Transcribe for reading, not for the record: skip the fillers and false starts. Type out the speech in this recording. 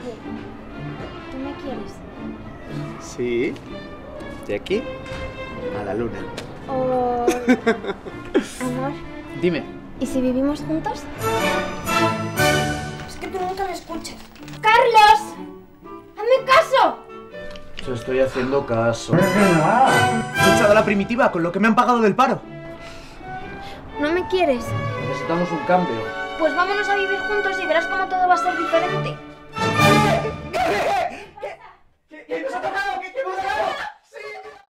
Oye, ¿tú me quieres? Sí. ¿De aquí? A la luna. O... Amor, Dime. ¿y si vivimos juntos? Es que tú nunca me escuchas. ¡Carlos! ¡Hazme caso! Te estoy haciendo caso. He echado a la primitiva con lo que me han pagado del paro. ¿No me quieres? Necesitamos un cambio. Pues vámonos a vivir juntos y verás cómo todo va a ser diferente.